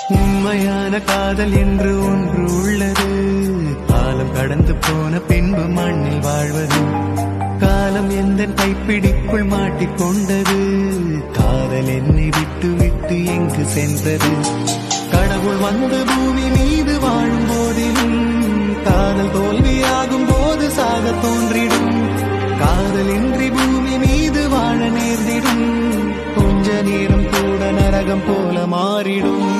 உண்மையான காதல் என்று ஒன்று உள்ளது. காலம் கடந்து போன பின்பு மண்ணில் வாழ்வது. காலம் எந்த கைப்பிடிக்குள் மாட்டிக்கொண்டது. காதல் என்னை விட்டு விட்டு எங்கு சென்றது. கடவுள் வந்து பூமி மீது வாழும் போதிலும் காதல் தோல்வியாகும் போது சாக தோன்றிடும். காதலின்றி பூமி மீது வாழ நேர்ந்திடும். கொஞ்ச நேரம் கூட நரகம் போல மாறிடும்.